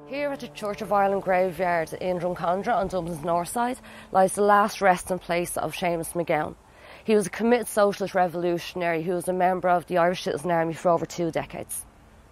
Here at the Church of Ireland graveyard in Drumcondra on Dublin's north side lies the last resting place of Seamus McGowan. He was a committed socialist revolutionary who was a member of the Irish Citizen Army for over 2 decades.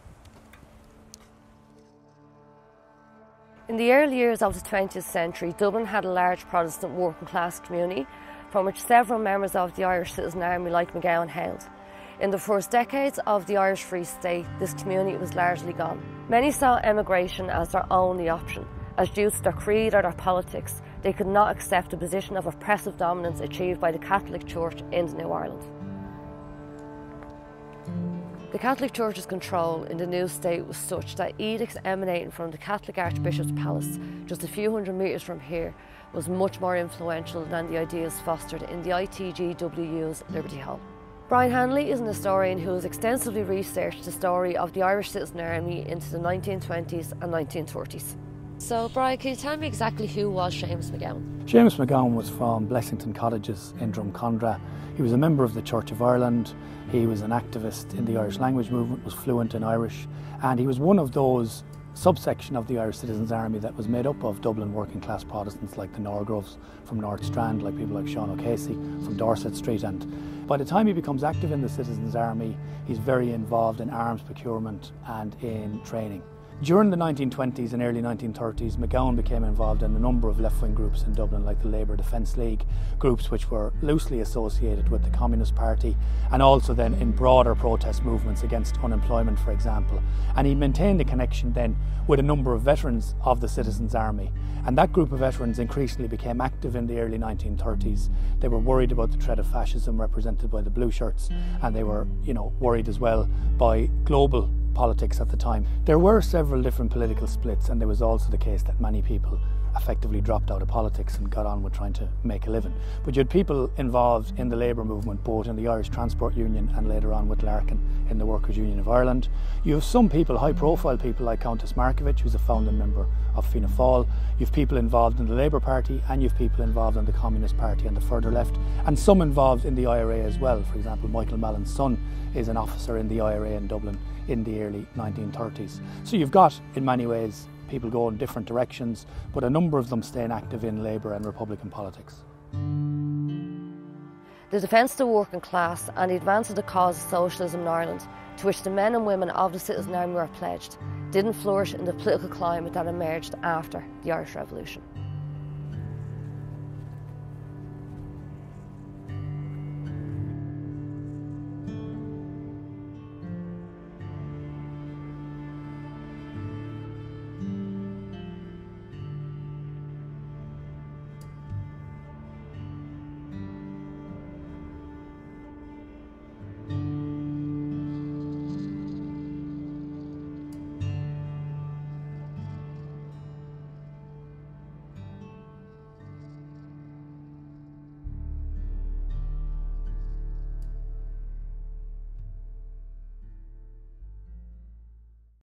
In the early years of the 20th century, Dublin had a large Protestant working class community from which several members of the Irish Citizen Army like McGowan hailed. In the first decades of the Irish Free State, this community was largely gone. Many saw emigration as their only option, as due to their creed or their politics, they could not accept a position of oppressive dominance achieved by the Catholic Church in the New Ireland. The Catholic Church's control in the new state was such that edicts emanating from the Catholic Archbishop's Palace, just a few hundred metres from here, was much more influential than the ideas fostered in the ITGWU's Liberty Hall. Brian Hanley is an historian who has extensively researched the story of the Irish Citizen Army into the 1920s and 1930s. So, Brian, can you tell me exactly who was Seamus McGowan? Seamus McGowan was from Blessington Cottages in Drumcondra. He was a member of the Church of Ireland. He was an activist in the Irish language movement, was fluent in Irish, and he was one of those subsection of the Irish Citizens Army that was made up of Dublin working class Protestants like the Norgroves from North Strand, like people like Sean O'Casey from Dorset Street. And by the time he becomes active in the Citizens Army, he's very involved in arms procurement and in training. During the 1920s and early 1930s, McGowan became involved in a number of left-wing groups in Dublin, like the Labour Defence League, groups which were loosely associated with the Communist Party, and also then in broader protest movements against unemployment, for example. And he maintained a connection then with a number of veterans of the Citizens Army. And that group of veterans increasingly became active in the early 1930s. They were worried about the threat of fascism represented by the blue shirts, and they were, worried as well by global politics at the time. There were several different political splits, and there was also the case that many people effectively dropped out of politics and got on with trying to make a living. But you had people involved in the labour movement, both in the Irish Transport Union and later on with Larkin in the Workers' Union of Ireland. You have some people, high-profile people like Countess Markievicz, who's a founding member of Fianna Fáil. You have people involved in the Labour Party, and you have people involved in the Communist Party and the further left, and some involved in the IRA as well. For example, Michael Mallon's son is an officer in the IRA in Dublin in the early 1930s. So you've got, in many ways, people go in different directions, but a number of them staying active in Labour and Republican politics. The defence of the working class and the advance of the cause of socialism in Ireland, to which the men and women of the Citizen Army were pledged, didn't flourish in the political climate that emerged after the Irish Revolution.